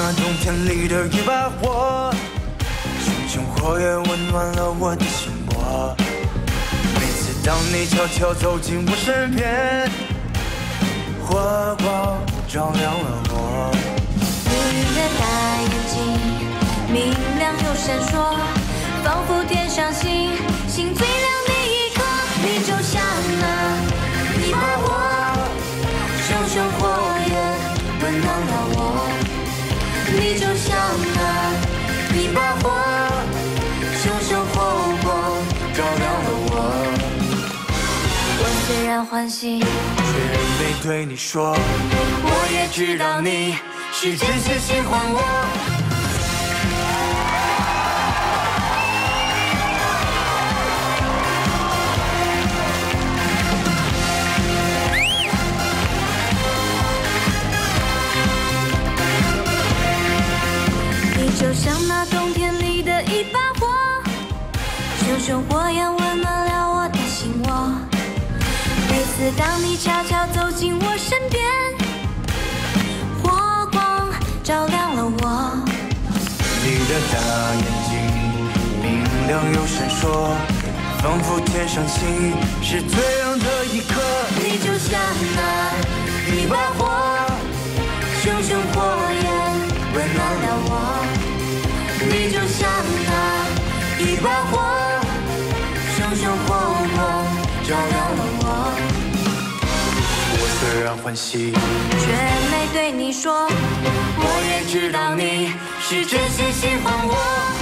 那冬天里的一把火，熊熊火焰温暖了我的心窝。每次当你悄悄走进我身边，火光照亮了我。 你的大眼睛明亮又闪烁，仿佛天上星星最亮的一颗。你就像那一把火，熊熊火焰温暖了我。你就像那一把火，熊熊火光照亮了我。我虽然欢喜， 却没对你说，我也知道你是真心喜欢我。 你就像那冬天里的一把火，熊熊火焰温暖了我的心窝。每次当你悄悄走进我身边，火光照亮了我。 你的大眼睛明亮又闪烁，仿佛天上星是最亮的一颗。 你就像那一把火，熊熊火焰温暖了我。你就像那一把火，熊熊火光照亮了我。 我虽然欢喜， 却没对你说， 我也知道你是真心喜欢我。